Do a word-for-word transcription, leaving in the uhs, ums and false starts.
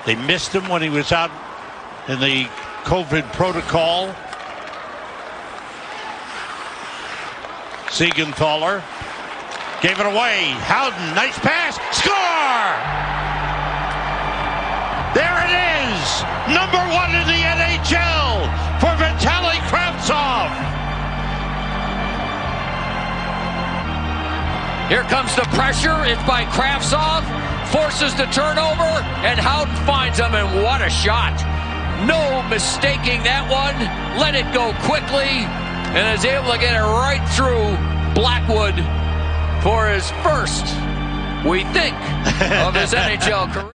They missed him when he was out in the COVID protocol. Siegenthaler gave it away. Howden, nice pass, score! There it is, number one in the N H L for Vitali Kravtsov. Here comes the pressure. It's by Kravtsov. Forces the turnover, and Howden finds him, and what a shot. No mistaking that one. Let it go quickly, and is able to get it right through Blackwood for his first, we think, of his N H L career.